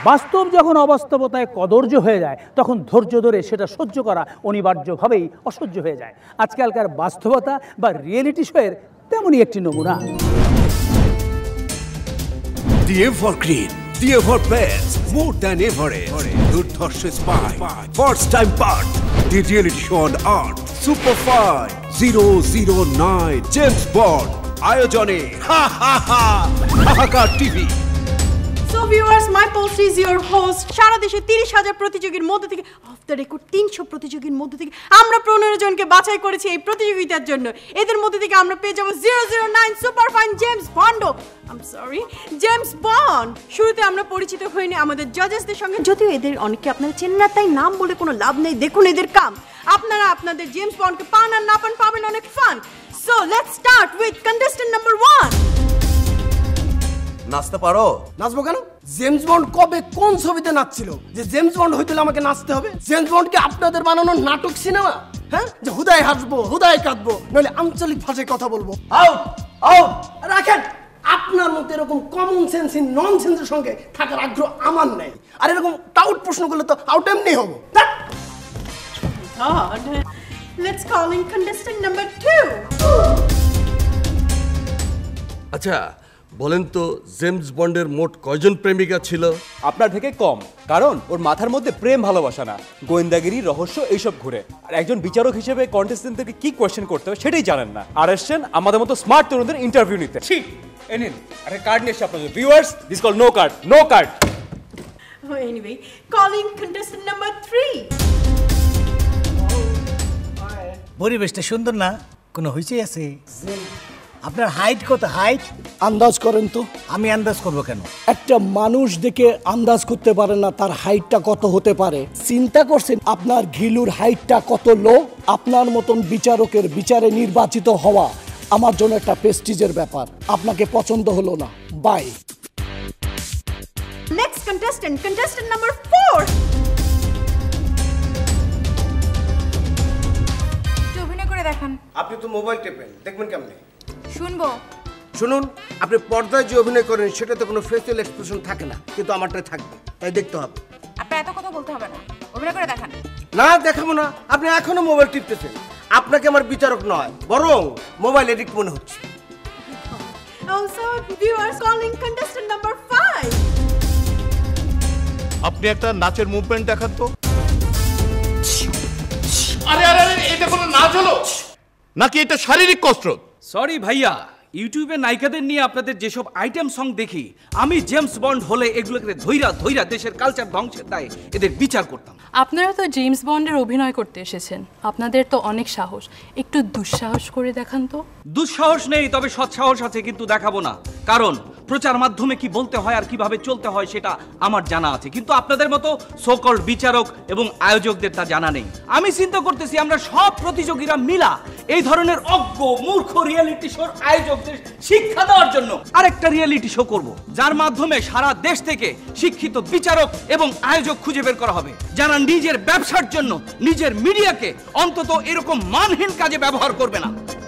বাস্তব যখন অবাস্তবতায় কদর্য হয়ে যায় তখন ধৈর্য ধরে সেটা সহ্য করা অনিবার্যভাবেই অসহ্য হয়ে যায়। আজকালকার বাস্তবতা বা রিয়েলিটি শোয়ের তেমনই একটি নমুনা। The Evergreen, the Everbest, more than Everest. দুর্ধর্ষ spy, first time part, the reality show on Earth, Superfly, 009, James Bond, আয়োজনে হাহাকার TV. So viewers, my Pulse is your host. সারা দেশে 30,000 প্রতিযোগীর মধ্যে থেকে অফ দ্য রেকর্ড 300 প্রতিযোগীর মধ্যে থেকে আমরা 15 জনকে বাছাই করেছি এই প্রতিযোগিতার জন্য। এদের মধ্যে থেকে আমরা পেয়ে যাব 009 super fine James Bond. James Bond. শুরুতে আমরা পরিচিত হইনি আমাদের জাজেসদের সঙ্গে, যদিও এদের অনেকে আপনারা চেনেন না, তাই নাম বলে কোনো লাভ নেই। দেখুন এদের কাম। আপনারা আপনাদের জেমস বন্ডকে পান আর না পান, পাবেন অনেক fun. So let's start with contestant number 1. নাচতে পারো? নাচবো কেন? জেমস বন্ড কবে কোন ছবিতে নাচছিল যে জেমস বন্ড হইতে আমাকে নাচতে হবে? জেমস বন্ড কি আপনাদের বানানো নাটক সিনেমা? হ্যাঁ, যে হুদায় হাসবো হুদায় কাঁদবো, নইলে আঞ্চলিক ভাষায় কথা বলবো। আউট আউট রাখেন। আপনার মতো এরকম কমন সেন্সি ননসেন্সের সঙ্গে থাকার আগ্রহ আমার নেই। আর এরকম টাউট প্রশ্ন করলে তো আউট এমনি হবো। Let's call in contestant number 2. আচ্ছা বলেন তো, জেমস বন্ডের মোট কয়জন প্রেমিকা ছিল? আপনার থেকে কম, কারণ ওর মাথার মধ্যে প্রেম ভালোবাসা না, গোয়েন্দাগিরি রহস্য এইসব ঘুরে। আর একজন বিচারক হিসেবে কন্টেস্টেন্টদেরকে কি কোয়েশ্চেন করতে হবে সেটাই জানেন না, আর এসছেন আমাদের মতো স্মার্ট তরুণদের ইন্টারভিউ নিতে। ঠিক এনিন আরে কার্ড নিয়ে এসে আপনাদের viewers, this call no card, no card. Anyway, calling contestant number 3. পরিবেশটা সুন্দর না? কোনো হইচই আছে? আপনার হাইট কত? হাইট আন্দাজ করেন তো। আমি আন্দাজ করব কেন? একটা মানুষ দেখে আন্দাজ করতে পারেন না তার হাইটটা কত হতে পারে? চিন্তা করছেন আপনার ঘিলুর হাইটটা কত লো? আপনার মতন বিচারকের বিচারে নির্বাচিত হওয়া আমার জন্য একটা প্রেস্টিজের ব্যাপার। আপনাকে পছন্দ হলো না, বাই। Next contestant number 4. অভিনয় করে দেখান। আপনি তো মোবাইল টেপেন, দেখবেন কেমনে? শুনবো। শুনুন, আপনি পর্দায় যে অভিনয় করেন সেটাতে কোনো ফেসিয়াল এক্সপ্রেশন থাকে না, কিন্তু আমারটাই থাকবে, তাই দেখতে হবে। আপনার এত কথা বলতে হবে না, অভিনয় করে দেখান। না দেখাবো না, আপনি এখনো মোবাইল টিপতেছেন। আপনাকে আমার বিচারক নয়, বরং মোবাইল এডিক্ট মনে হচ্ছে। Also, viewers, calling contestant number 5. আপনি একটা নাচের মুভমেন্ট দেখান তো। আরে আরে আরে, এটা কোনো নাচ হলো নাকি এটা শারীরিক কসরত? সরি ভাইয়া, ইউটিউবে নায়িকাদের নিয়ে আপনাদের যেসব আইটেম সং দেখি, আমি জেমস বন্ড হলে এগুলোকে ধৈরা দেশের কালচার ধ্বংসের দায়ে এদের বিচার করতাম। আপনারা তো জেমস বন্ডের অভিনয় করতে এসেছেন, আপনাদের তো অনেক সাহস, একটু দুঃসাহস করে দেখান তো। দুঃসাহস নেই, তবে সৎসাহস আছে, কিন্তু দেখাবো না, কারণ প্রচার মাধ্যমে কি বলতে হয় আর কিভাবে চলতে হয় সেটা আমার জানা আছে, কিন্তু আপনাদের মতো সোকল্ড বিচারক এবং আয়োজকদের তা জানা নেই। আমি চিন্তা করতেছি আমরা সব প্রতিযোগীরা মিলা এই ধরনের অজ্ঞ মূর্খ রিয়েলিটি শোর আয়োজকদের শিক্ষা দেওয়ার জন্য আরেকটা রিয়েলিটি শো করব, যার মাধ্যমে সারা দেশ থেকে শিক্ষিত বিচারক এবং আয়োজক খুঁজে বের করা হবে, যারা নিজের ব্যবসার জন্য নিজের মিডিয়াকে অন্তত এরকম মানহীন কাজে ব্যবহার করবে না।